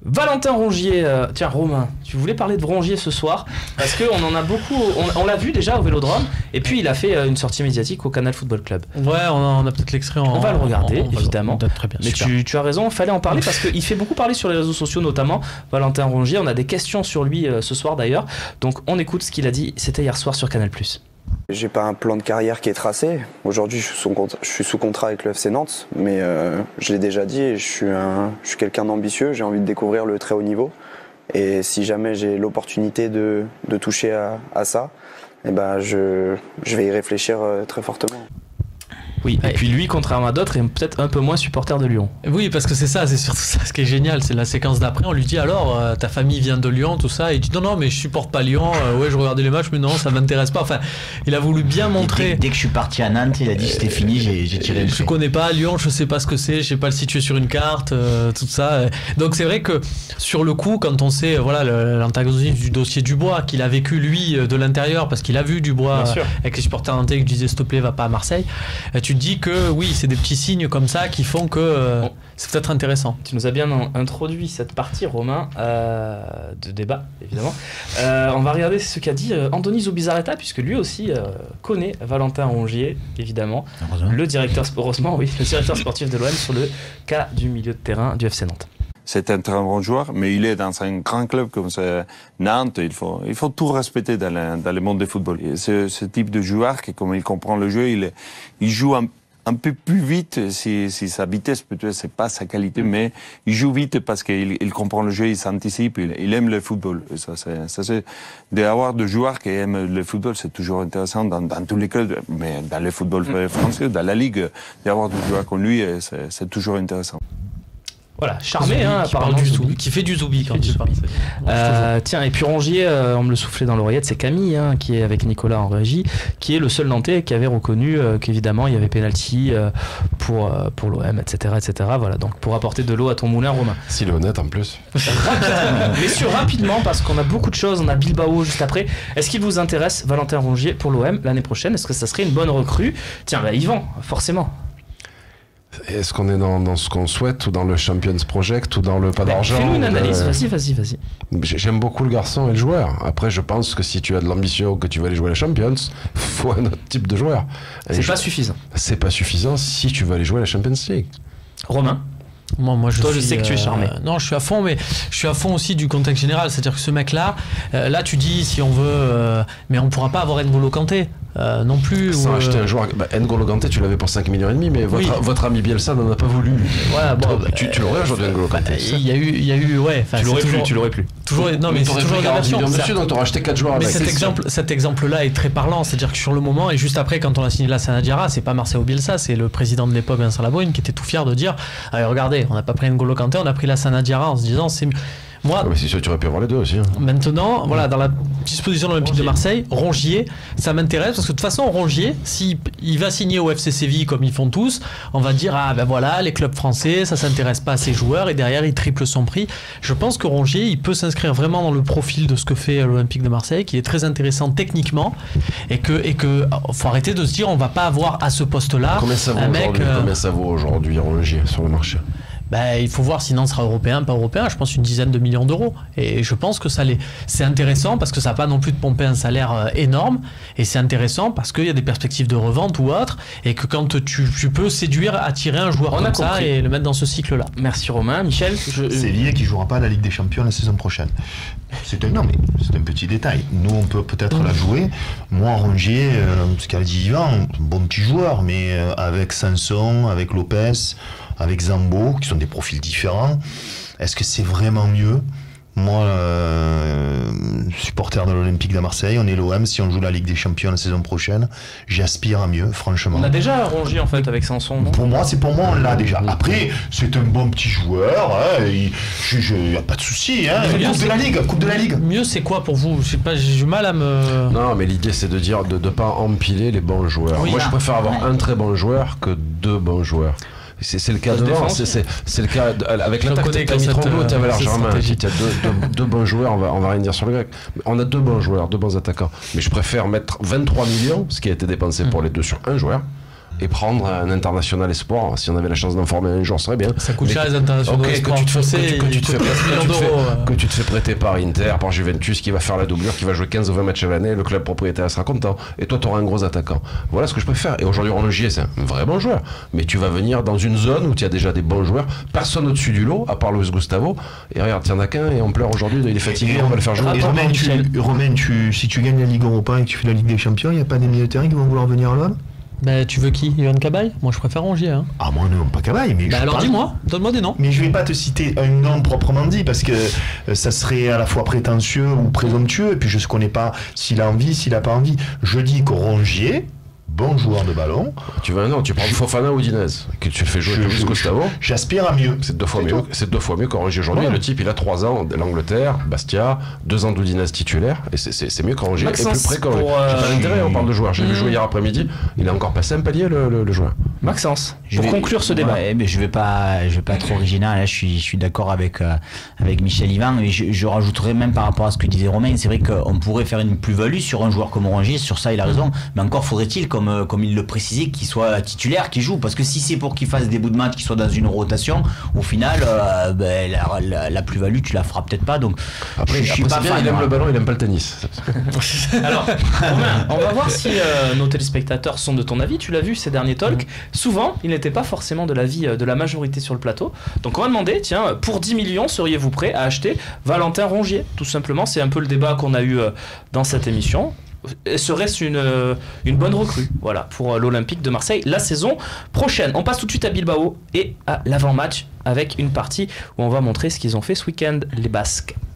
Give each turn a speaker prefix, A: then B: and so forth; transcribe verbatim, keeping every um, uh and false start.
A: Valentin Rongier, euh, tiens Romain, tu voulais parler de Rongier ce soir parce qu'on en a beaucoup, on, on l'a vu déjà au Vélodrome et puis il a fait euh, une sortie médiatique au Canal Football Club.
B: Ouais, on a, on a peut-être l'extrait en...
A: On va le regarder,
B: en, en,
A: évidemment.
B: Très bien,
A: mais tu, tu as raison, il fallait en parler parce qu'il fait beaucoup parler sur les réseaux sociaux notamment, Valentin Rongier. On a des questions sur lui euh, ce soir d'ailleurs, donc on écoute ce qu'il a dit, c'était hier soir sur Canal plus.
C: J'ai pas un plan de carrière qui est tracé. Aujourd'hui, je suis sous, je suis sous contrat avec le F C Nantes, mais euh, je l'ai déjà dit, je suis, un, je suis quelqu'un d'ambitieux, j'ai envie de découvrir le très haut niveau. Et si jamais j'ai l'opportunité de, de toucher à, à ça, eh ben je, je vais y réfléchir euh, très fortement.
A: Oui, et puis lui, contrairement à d'autres, est peut-être un peu moins supporter de Lyon.
B: Oui, parce que c'est ça, c'est surtout ça ce qui est génial, c'est la séquence d'après, on lui dit alors, euh, ta famille vient de Lyon, tout ça, et il dit non, non, mais je supporte pas Lyon, euh, ouais, je regardais les matchs, mais non, ça m'intéresse pas. Enfin, il a voulu bien montrer.
D: Dès, dès que je suis parti à Nantes, il a dit c'était euh, fini, j'ai, j'ai tiré le
B: Je
D: trait.
B: connais pas Lyon, je sais pas ce que c'est, je sais pas le situer sur une carte, euh, tout ça. Donc c'est vrai que sur le coup, quand on sait, voilà, l'antagonisme du dossier Dubois, qu'il a vécu lui de l'intérieur, parce qu'il a vu Dubois euh, avec les supporters nantais qui disaient s'il te plaît, va pas à Marseille, tu te dis que oui, c'est des petits signes comme ça qui font que euh, bon, c'est peut-être intéressant.
A: Tu nous as bien introduit cette partie, Romain, euh, de débat, évidemment. Euh, on va regarder ce qu'a dit euh, Andoni Zubizarreta, puisque lui aussi euh, connaît Valentin Rongier, évidemment, le directeur, heureusement, oui, le directeur sportif de l'O M sur le cas du milieu de terrain du F C Nantes.
E: C'est un très bon joueur, mais il est dans un grand club comme c'est Nantes. Il faut, il faut tout respecter dans le, dans le monde du football. Et ce, ce type de joueur, qui, comme il comprend le jeu, il, il joue un un peu plus vite, si, si sa vitesse peut-être c'est pas sa qualité, mais il joue vite parce qu'il il comprend le jeu, il s'anticipe, il, il aime le football. Et ça, c'est, ça, c'est d'avoir des joueurs qui aiment le football, c'est toujours intéressant dans, dans tous les clubs, mais dans le football français, dans la ligue, d'avoir des joueurs comme lui, c'est, c'est toujours intéressant.
A: Voilà, charmé, hein,
B: qui, parle du Zoubi, qui fait du Zoubi quand il parle.
A: Euh, tiens, et puis Rongier, euh, on me le soufflait dans l'oreillette, c'est Camille, hein, qui est avec Nicolas en régie, qui est le seul Nantais qui avait reconnu euh, qu'évidemment il y avait pénalty euh, pour, euh, pour l'O M, et cetera, et cetera. Voilà, donc pour apporter de l'eau à ton moulin, Romain.
F: S'il est honnête en plus.
A: Messieurs, rapidement, parce qu'on a beaucoup de choses, on a Bilbao juste après. Est-ce qu'il vous intéresse, Valentin Rongier, pour l'O M l'année prochaine? Est-ce que ça serait une bonne recrue? Tiens, bah, Yvan, forcément.
F: Est-ce qu'on est dans, dans ce qu'on souhaite, ou dans le Champions Project, ou dans le pas d'argent?
A: Fais-nous une analyse, vas-y, vas-y, vas-y.
F: J'aime beaucoup le garçon et le joueur. Après, je pense que si tu as de l'ambition, que tu veux aller jouer les Champions, faut un autre type de joueur. Et
A: c'est
F: je...
A: pas suffisant.
F: C'est pas suffisant si tu veux aller jouer la Champions League.
A: Romain?
B: Moi, moi, je
A: Toi,
B: suis,
A: je sais que tu es charmé.
B: Euh, non, je suis à fond, mais je suis à fond aussi du contexte général. C'est-à-dire que ce mec-là, euh, là, tu dis si on veut, euh, mais on pourra pas avoir N'Golo Kanté euh, non plus.
F: Sans
B: ou,
F: acheter
B: euh...
F: un joueur. Bah, N'Golo Kanté, tu l'avais pour cinq millions et demi, mais votre,
B: oui.
F: votre ami Bielsa n'en a pas voulu.
B: Voilà, bon,
F: Toi, tu, tu l'aurais aujourd'hui, N'Golo Kanté.
B: Il y a eu, il y a eu, ouais.
A: Tu l'aurais plus, tu l'aurais plus.
B: Toujours, non, mais, mais c'est toujours une version.
F: Dessus, donc tu auras acheté quatre joueurs.
B: Mais
F: avec.
B: cet exemple, cet exemple-là est très parlant. C'est-à-dire que sur le moment et juste après, quand on a signé la Sanadiara, c'est pas Marcelo Bielsa, c'est le président de l'époque, Vincent Labrune, qui était tout fier de dire allez, regardez, on n'a pas pris N'Golo Kanté, on a pris la Sanadiara en se disant c'est mieux. Moi,
F: ah, mais c'est sûr, tu aurais pu avoir les deux aussi. Hein.
B: Maintenant, voilà, dans la disposition de l'Olympique de Marseille, Rongier, ça m'intéresse parce que de toute façon, Rongier, s'il il va signer au F C Séville comme ils font tous, on va dire ah ben voilà, les clubs français, ça s'intéresse pas à ces joueurs et derrière il triple son prix. Je pense que Rongier, il peut s'inscrire vraiment dans le profil de ce que fait l'Olympique de Marseille, qui est très intéressant techniquement et que et que faut arrêter de se dire on va pas avoir à ce poste-là
F: combien ça vaut
B: un mec.
F: Aujourd'hui,
B: euh,
F: combien ça vaut aujourd'hui Rongier sur le marché?
B: Ben, il faut voir si Nantes sera européen, pas européen, je pense une dizaine de millions d'euros. Et je pense que ça l'est. C'est intéressant parce que ça n'a pas non plus de pomper un salaire euh, énorme. Et c'est intéressant parce qu'il y a des perspectives de revente ou autre. Et que quand tu, tu peux séduire, attirer un joueur
A: On
B: comme ça et le mettre dans ce cycle-là.
A: Merci Romain. Michel je...
G: C'est lié qui ne jouera pas la Ligue des Champions la saison prochaine. C'est un, non, mais c'est un petit détail. Nous, on peut peut-être la jouer. Moi, Rongier, euh, ce qu'a dit Yvan, un bon petit joueur, mais euh, avec Sanson, avec Lopez, avec Zambo, qui sont des profils différents. Est-ce que c'est vraiment mieux? Moi, euh, supporter de l'Olympique de Marseille, on est l'O M, si on joue la Ligue des Champions la saison prochaine, j'aspire à mieux, franchement.
A: On a déjà Rongier en fait avec Sanson, non?
G: Pour moi, c'est pour moi, on l'a déjà. Après, c'est un bon petit joueur, hein, il n'y a pas de souci. Hein. Coupe de la Ligue, Coupe de la Ligue.
B: Mieux, c'est quoi pour vous? Je sais pas, j'ai du mal à me...
F: Non, mais l'idée, c'est de dire de ne pas empiler les bons joueurs.
B: Oui,
F: Moi,
B: là.
F: je préfère avoir un très bon joueur que deux bons joueurs. C'est, c'est le cas de devant, c'est, c'est, c'est le cas de, avec l'attaque de Camille Tromblot, tu avais Germain, si tu as deux, deux, deux bons joueurs, on va, on va rien dire sur le grec. On a deux bons joueurs, deux bons attaquants. Mais je préfère mettre vingt-trois millions, ce qui a été dépensé pour les deux sur un joueur, et prendre un international espoir. Si on avait la chance d'en former un jour, ce serait bien.
B: Ça coûte cher les internationaux
F: okay,
B: espoirs.
F: Que tu te fais, que tu te fais,
B: euh...
F: que tu te fais prêter par Inter, par Juventus, qui va faire la doublure, qui va jouer quinze ou vingt matchs à l'année, le club propriétaire sera content. Et toi, tu auras un gros attaquant. Voilà ce que je peux faire. Et aujourd'hui, Rongier, c'est un vrai bon joueur. Mais tu vas venir dans une zone où tu as déjà des bons joueurs, personne au-dessus du lot, à part Luis Gustavo. Et regarde, il n'y en a qu'un et on pleure aujourd'hui, il est fatigué, et on va le faire jouer.
G: Et Romain, tu, Romain tu, si tu gagnes la Ligue Europa et que tu fais la Ligue des Champions, il n'y a pas des milieux de terrain qui vont vouloir venir là?
B: Bah, tu veux qui? Yohan Cabaye? Moi je préfère Rongier. Hein.
G: Ah, moi non, pas Cabaye. Mais
B: bah, alors
G: parle...
B: dis-moi, donne-moi des noms.
G: Mais je vais pas te citer un nom proprement dit parce que euh, ça serait à la fois prétentieux ou présomptueux. Et puis je ne connais pas s'il a envie, s'il n'a pas envie. Je dis que Rongier, bon joueur de ballon.
F: Tu veux un nom, tu prends Fofana ou Dinez, que tu fais jouer Luis Gustavo.
G: J'aspire à mieux.
F: C'est deux fois mieux. C'est deux fois mieux qu'Rongier aujourd'hui. Ouais. Le type, il a trois ans, l'Angleterre, Bastia, deux ans d'Udinez titulaire, et c'est mieux qu'Rongier. Et plus près qu'Rongier. Euh... J'ai pas d'intérêt, on parle de joueurs. J'ai mmh. vu jouer hier après-midi. Il a encore passé un palier le, le, le joueur.
A: Maxence, pour vais, conclure ce débat.
D: Ouais, mais je vais pas, je vais pas être original. Là, je suis, je suis d'accord avec euh, avec Michel Yvan. Et je, je rajouterais même par rapport à ce que disait Romain, c'est vrai qu'on pourrait faire une plus-value sur un joueur comme Rongier. Sur ça, il a raison. Mais encore faudrait-il, comme comme il le précise, qu'il soit titulaire, qu'il joue, parce que si c'est pour qu'il fasse des bouts de match, qu'il soit dans une rotation, au final euh, ben, la, la, la plus-value tu la feras peut-être pas. Donc
F: après, je, je suis pas bien, fan, il aime moi. le ballon, il aime pas le tennis.
A: Alors Romain, on va voir si euh, nos téléspectateurs sont de ton avis. Tu l'as vu ces derniers talks, souvent ils n'étaient pas forcément de l'avis de la majorité sur le plateau, donc on va demander, tiens, pour dix millions seriez-vous prêt à acheter Valentin Rongier? Tout simplement, c'est un peu le débat qu'on a eu euh, dans cette émission. Serait-ce une, une bonne recrue, voilà, pour l'Olympique de Marseille la saison prochaine? On passe tout de suite à Bilbao et à l'avant-match avec une partie où on va montrer ce qu'ils ont fait ce week-end, les Basques.